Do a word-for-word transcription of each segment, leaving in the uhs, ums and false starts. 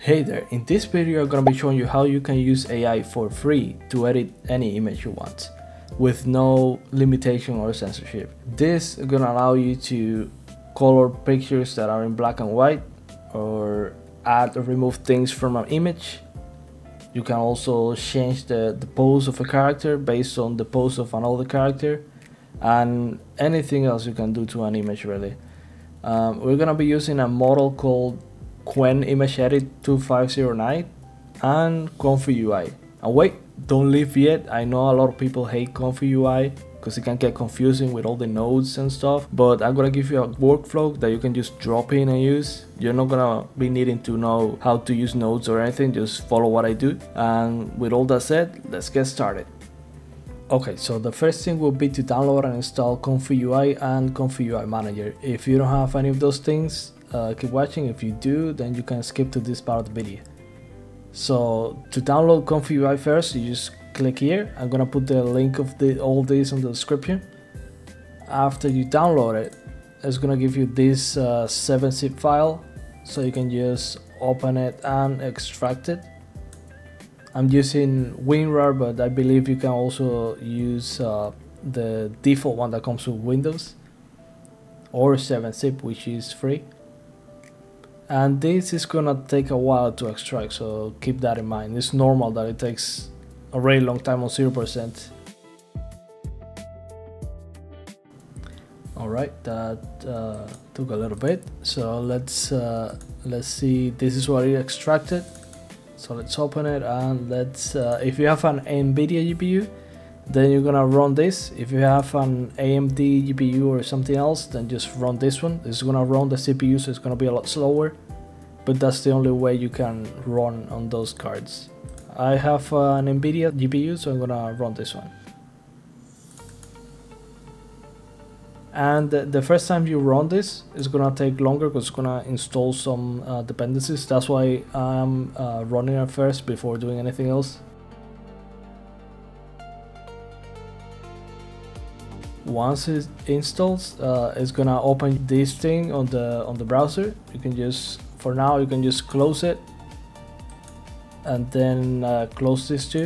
Hey there, in this video I'm gonna be showing you how you can use A I for free to edit any image you want with no limitation or censorship. This is gonna allow you to color pictures that are in black and white, or add or remove things from an image. You can also change the, the pose of a character based on the pose of another character, and anything else you can do to an image really. Um, we're gonna be using a model called Qwen Image Edit two five zero nine and Comfy U I. And wait, don't leave yet. I know a lot of people hate Comfy U I because it can get confusing with all the nodes and stuff, but I'm gonna give you a workflow that you can just drop in and use. You're not gonna be needing to know how to use nodes or anything, just follow what I do. And with all that said, let's get started. Okay, so the first thing will be to download and install Comfy U I and Comfy U I Manager. If you don't have any of those things, uh, keep watching. If you do, then you can skip to this part of the video. So to download Comfy U I first, you just click here. I'm gonna put the link of the all these in the description. After you download it, it's gonna give you this uh, seven zip file, so you can just open it and extract it. I'm using WinRAR, but I believe you can also use uh, the default one that comes with Windows, or seven zip, which is free. And this is gonna take a while to extract, so keep that in mind. It's normal that it takes a really long time on zero percent. Alright, that uh, took a little bit. So let's uh, let's see. This is what it extracted. So let's open it, and let's. Uh, if you have an NVIDIA G P U, then you're gonna run this. If you have an A M D G P U or something else, then just run this one. It's gonna run the C P U, so it's gonna be a lot slower, but that's the only way you can run on those cards. I have an NVIDIA G P U, so I'm gonna run this one. And the, the first time you run this, it's gonna take longer because it's gonna install some uh, dependencies. That's why I'm uh, running it first before doing anything else. Once it installs, uh, it's gonna open this thing on the on the browser. You can just, for now, you can just close it, and then uh, close this too.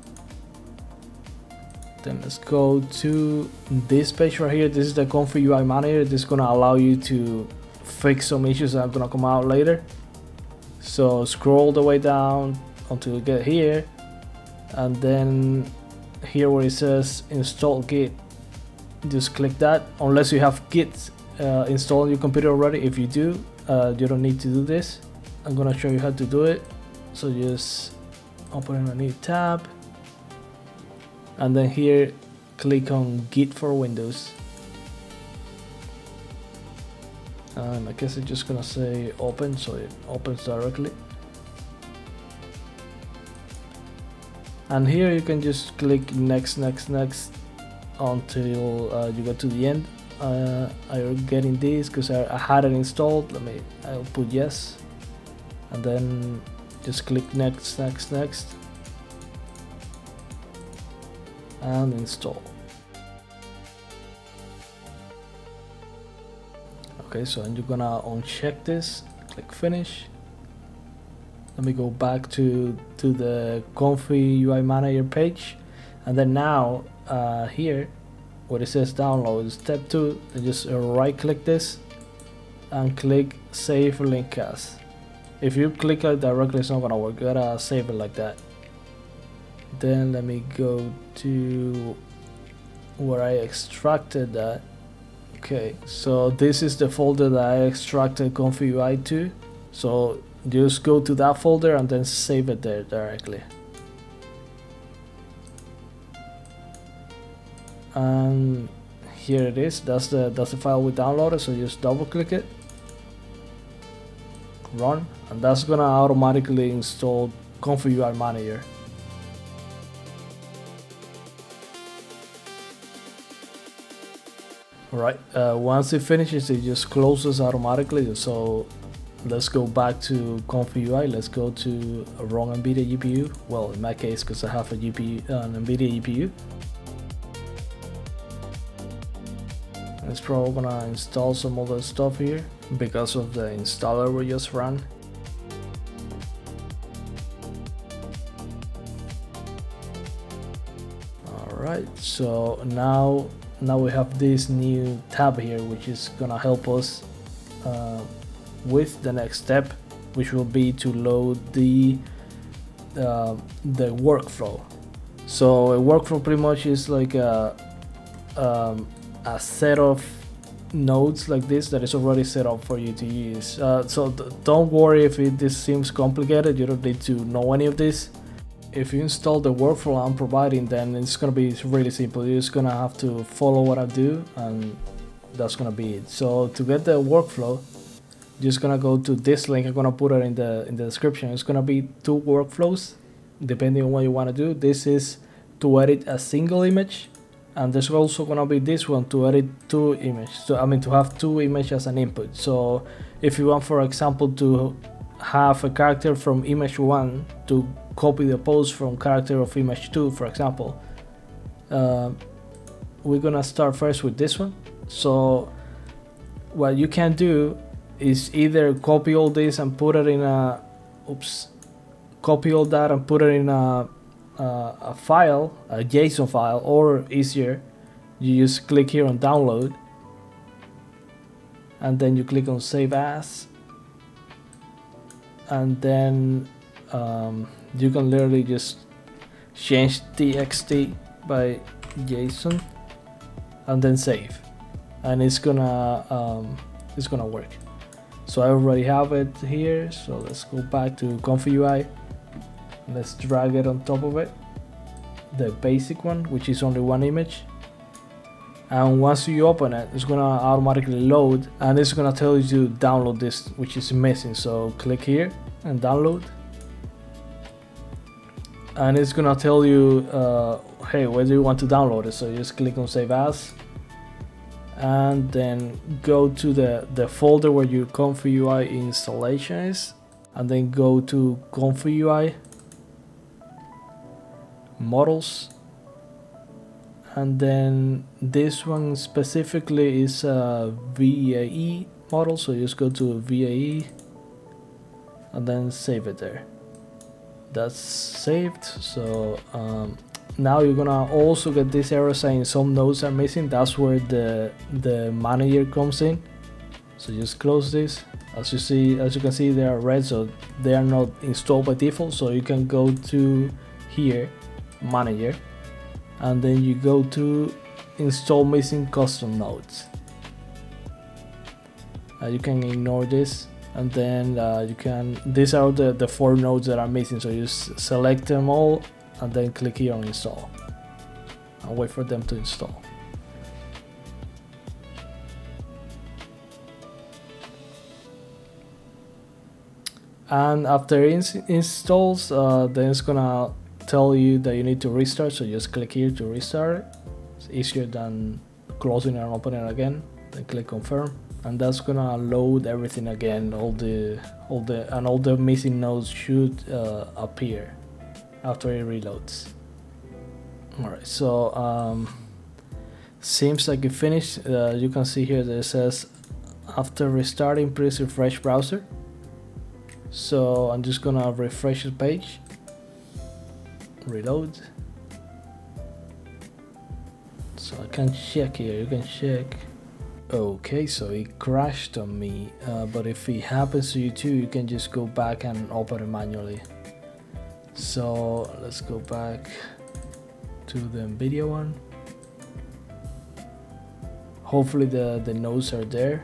Then let's go to this page right here. This is the Comfy U I Manager. This is gonna allow you to fix some issues that are gonna come out later. So scroll the way down until you get here, and then here where it says install Git, just click that. Unless you have Git uh, installed on your computer already. If you do, uh, you don't need to do this. I'm gonna show you how to do it. So just open a new tab, and then here click on Git for Windows, and I guess it's just gonna say open, so it opens directly. And here you can just click next, next, next until uh, you get to the end. uh, I'm getting this because I, I had it installed. Let me, I'll put yes, and then just click next, next, next, and install. Okay, so and you're gonna uncheck this, click finish. Let me go back to to the Comfy U I Manager page, and then now uh, here where it says download, step two, and just uh, right click this and click save link as. If you click it directly, it's not gonna work. You gotta save it like that. Then let me go to where I extracted that. Okay, so this is the folder that I extracted Comfy U I to. So just go to that folder and then save it there directly. And here it is. That's the that's the file we downloaded. So just double click it, run, and that's gonna automatically install Comfy U I Manager. Alright, uh, once it finishes, it just closes automatically. So let's go back to Comfy U I. Let's go to a wrong NVIDIA G P U. Well, in my case, because I have a G P U, an NVIDIA G P U. It's probably gonna install some other stuff here because of the installer we just ran. Alright, so now now we have this new tab here, which is gonna help us uh, with the next step, which will be to load the uh, the workflow. So a workflow pretty much is like a, um, a set of nodes like this that is already set up for you to use. Uh, so don't worry if it, this seems complicated, you don't need to know any of this. If you install the workflow I'm providing, then it's gonna be really simple. You're just gonna have to follow what I do, and that's gonna be it. So to get the workflow, you're just gonna go to this link. I'm gonna put it in the in the description. It's gonna be two workflows depending on what you want to do. This is to edit a single image, and there's also gonna be this one to edit two images. So I mean to have two images as an input. So if you want, for example, to have a character from image one to copy the pose from character of image two, for example, uh, we're gonna start first with this one. So what you can do is either copy all this and put it in a oops copy all that and put it in a, a, a file, a JSON file, or easier, you just click here on download and then you click on save as, and then um, you can literally just change T X T by JSON and then save, and it's gonna um, it's gonna work. So I already have it here, so let's go back to Qwen U I. Let's drag it on top of it, the basic one, which is only one image. And once you open it, it's gonna automatically load, and it's gonna tell you to download this, which is missing. So click here and download, and it's gonna tell you uh, hey, where do you want to download it. So you just click on save as, and then go to the the folder where your Qwen U I installation is, and then go to Qwen U I models, and then this one specifically is a V A E model, so you just go to V A E and then save it there. That's saved. So um, now you're gonna also get this error saying some nodes are missing. That's where the the manager comes in. So just close this. As you see, as you can see, they are red, so they are not installed by default. So you can go to here, manager, and then you go to install missing custom nodes. Uh, you can ignore this, and then uh, you can, these are the, the four nodes that are missing, so you just select them all and then click here on install and wait for them to install. And after it installs, uh, then it's gonna tell you that you need to restart, so just click here to restart it. It's easier than closing and opening it again. Then click confirm, and that's gonna load everything again. All the all the and all the missing nodes should uh, appear after it reloads. All right, so um, seems like it finished. Uh, you can see here that it says after restarting, please refresh browser. So I'm just gonna refresh the page. Reload. So I can check here, you can check. Okay, so it crashed on me, uh, but if it happens to you too, you can just go back and open it manually. So let's go back to the NVIDIA one. Hopefully the, the nodes are there.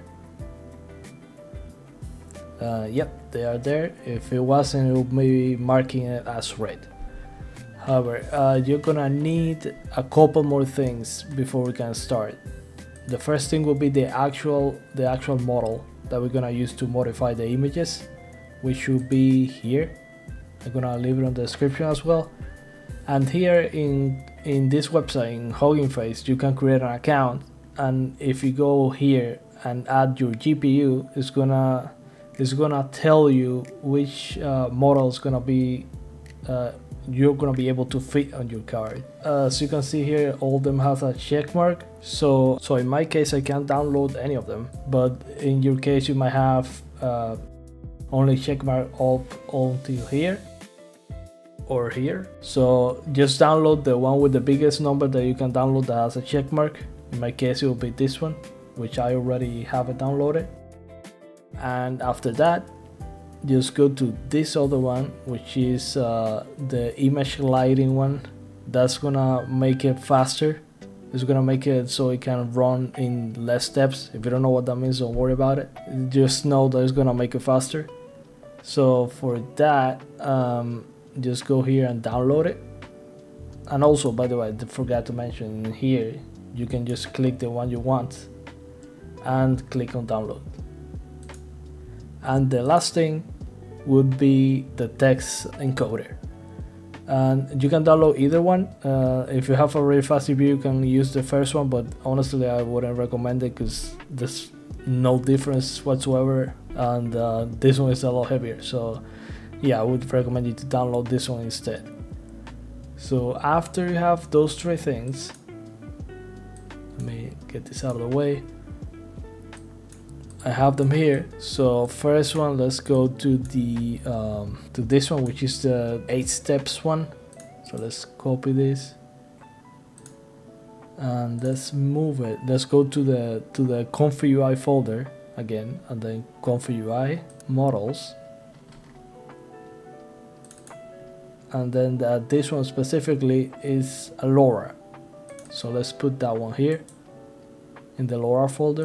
Uh, yep, they are there. If it wasn't, it would be marking it as red. However, uh, you're gonna need a couple more things before we can start. The first thing will be the actual the actual model that we're gonna use to modify the images, which should be here. I'm gonna leave it on the description as well. And here in in this website, in Hugging Face, you can create an account, and if you go here and add your G P U, it's gonna it's gonna tell you which uh, model is gonna be uh, you're gonna be able to fit on your card. Uh, as you can see here, all of them have a check mark. So, so in my case, I can't download any of them. But in your case, you might have uh, only check mark all, all until here. or here. So just download the one with the biggest number that you can download that has a check mark. In my case it will be this one, which I already have it downloaded. And after that, just go to this other one, which is uh, the image lighting one. That's gonna make it faster. It's gonna make it so it can run in less steps. If you don't know what that means, don't worry about it. Just know that it's gonna make it faster. So for that, um, just go here and download it. And also, by the way, I forgot to mention in here, you can just click the one you want and click on download. And the last thing would be the text encoder. And you can download either one. Uh, if you have a really fast C P U, you can use the first one, but honestly I wouldn't recommend it because there's no difference whatsoever, and uh, this one is a lot heavier. So yeah, I would recommend you to download this one instead. So after you have those three things, let me get this out of the way. I have them here. So first one, let's go to the um, to this one, which is the eight steps one. So let's copy this and let's move it. Let's go to the to the Qwen U I folder again, and then Qwen U I models, and then the, this one specifically is a LoRa. So let's put that one here in the LoRa folder.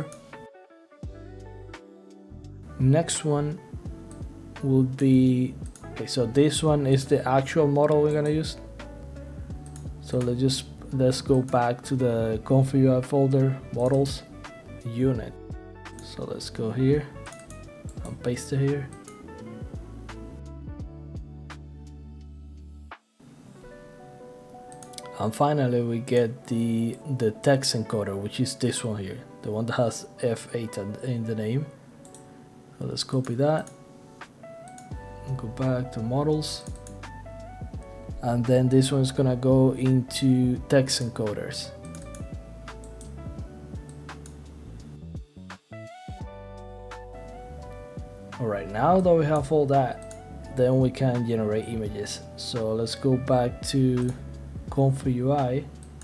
Next one will be, okay, so this one is the actual model we're gonna use. So let's just let's go back to the Qwen U I folder, models, unit. So let's go here and paste it here. And finally we get the the text encoder, which is this one here, the one that has F eight in the name. So let's copy that and go back to models, and then this one's gonna go into text encoders. Alright, now that we have all that, then we can generate images. So let's go back to Qwen U I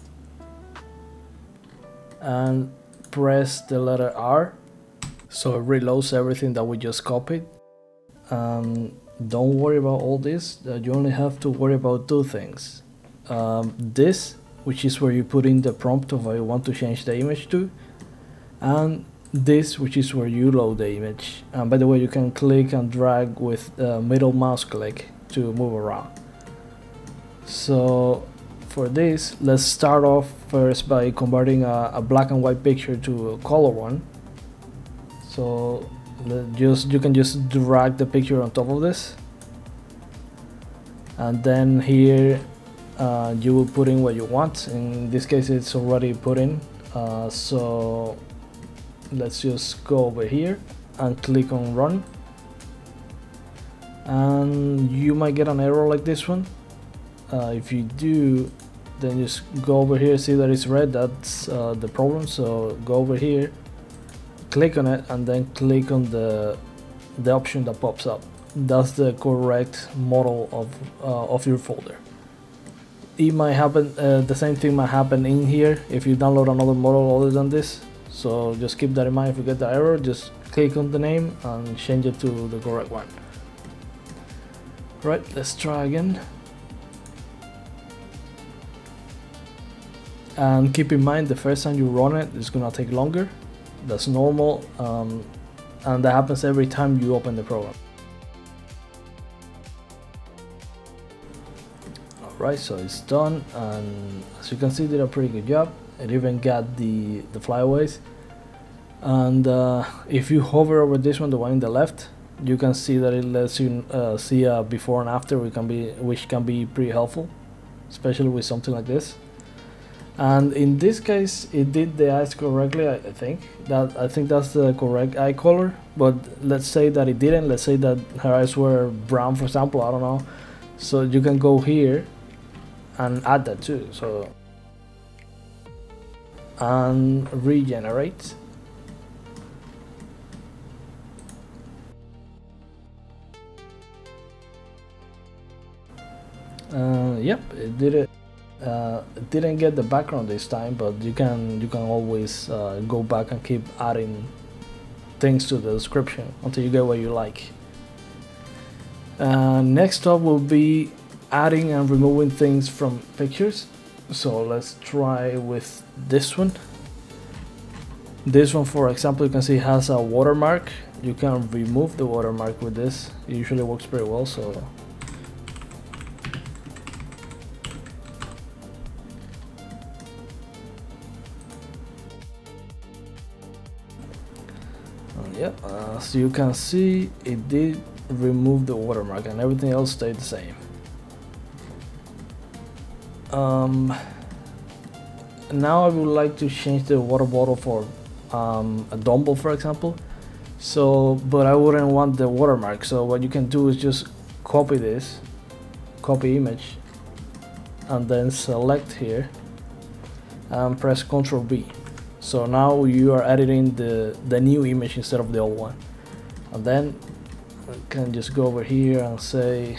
and press the letter R. So it reloads everything that we just copied. Um, don't worry about all this. Uh, you only have to worry about two things. Um, this, which is where you put in the prompt of what you want to change the image to, and this, which is where you load the image. And by the way, you can click and drag with uh, middle mouse click to move around. So for this, let's start off first by converting a, a black and white picture to a color one. So just you can just drag the picture on top of this, and then here uh, you will put in what you want. In this case it's already put in, uh, so let's just go over here and click on run, and you might get an error like this one. Uh, if you do, then just go over here, see that it's red, that's uh, the problem. So go over here, click on it, and then click on the the option that pops up. That's the correct model of uh, of your folder. It might happen, uh, the same thing might happen in here if you download another model other than this. So just keep that in mind. If you get the error, just click on the name and change it to the correct one. Right, let's try again. And keep in mind, the first time you run it, it's gonna take longer. That's normal, um, and that happens every time you open the program. Alright, so it's done, and as you can see, did a pretty good job. It even got the, the flyaways. And uh, if you hover over this one, the one in the left, you can see that it lets you uh, see a before and after, which can be, which can be pretty helpful, especially with something like this. And in this case, it did the eyes correctly. I, I think that I think that's the correct eye color. But let's say that it didn't. Let's say that her eyes were brown, for example. I don't know. So you can go here and add that too. So and regenerate. Uh, yep, it did it. Uh, it didn't get the background this time, but you can you can always uh, go back and keep adding things to the description until you get what you like. Uh, next up will be adding and removing things from pictures. So let's try with this one. This one, for example, you can see has a watermark. You can remove the watermark with this. It usually works pretty well. So yeah, uh, so you can see it did remove the watermark and everything else stayed the same. Um, now I would like to change the water bottle for um, a dumbbell, for example. So, but I wouldn't want the watermark. So what you can do is just copy this, copy image, and then select here and press control B. So now you are editing the, the new image instead of the old one. And then I can just go over here and say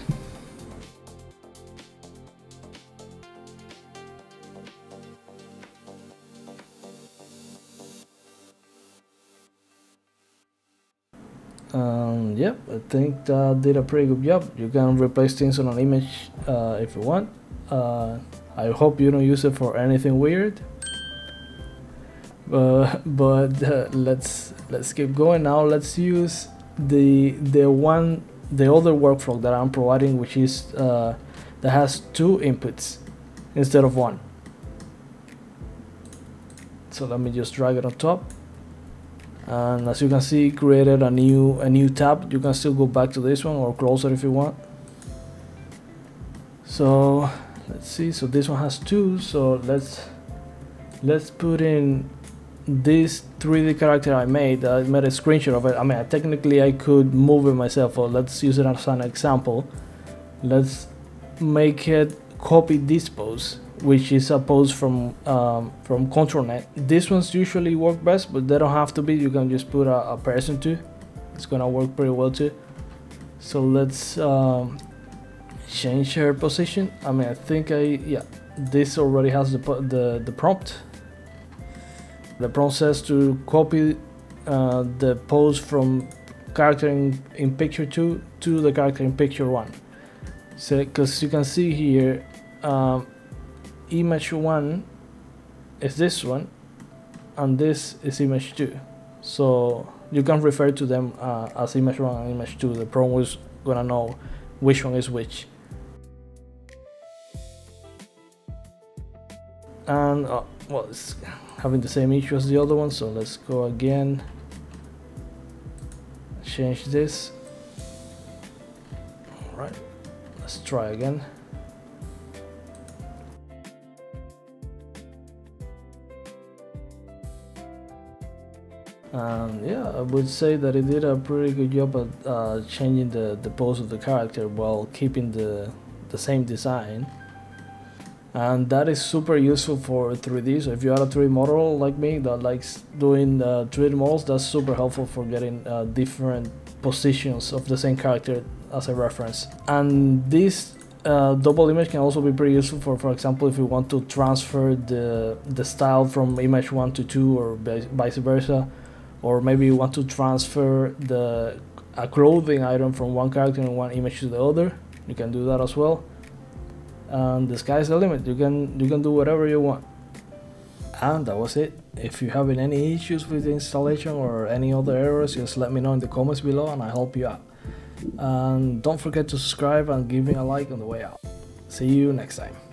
Um, yep, I think that did a pretty good job. You can replace things on an image uh, if you want. Uh, I hope you don't use it for anything weird. Uh, but uh, let's let's keep going now. Let's use the the one the other workflow that I'm providing, which is uh, that has two inputs instead of one. So let me just drag it on top. And as you can see, created a new a new tab. You can still go back to this one or close it if you want. So let's see, so this one has two, so let's let's put in this three D character I made. I made a screenshot of it. I mean, technically I could move it myself, or let's use it as an example. Let's make it copy this pose, which is a pose from um, from ControlNet. These ones usually work best, but they don't have to be. You can just put a, a person too. It's gonna work pretty well too. So let's um, change her position. I mean, I think I yeah. This already has the the the prompt. The prompt says to copy uh, the pose from character in, in picture two to the character in picture one. So, because you can see here. Um, image one is this one and this is image two, so you can refer to them uh, as image one and image two. The prompt is gonna know which one is which. And uh, well, it's having the same issue as the other one, so let's go again, change this. All right, let's try again. And yeah, I would say that it did a pretty good job at uh, changing the, the pose of the character while keeping the, the same design. And that is super useful for three D. So if you are a three D model like me that likes doing uh, three D models, that's super helpful for getting uh, different positions of the same character as a reference. And this uh, double image can also be pretty useful for, for example, if you want to transfer the, the style from image one to two or vice versa. Or maybe you want to transfer the a clothing item from one character in one image to the other. You can do that as well. And the sky's the limit. You can you can do whatever you want. And that was it. If you having any issues with the installation or any other errors, just let me know in the comments below and I'll help you out. And don't forget to subscribe and give me a like on the way out. See you next time.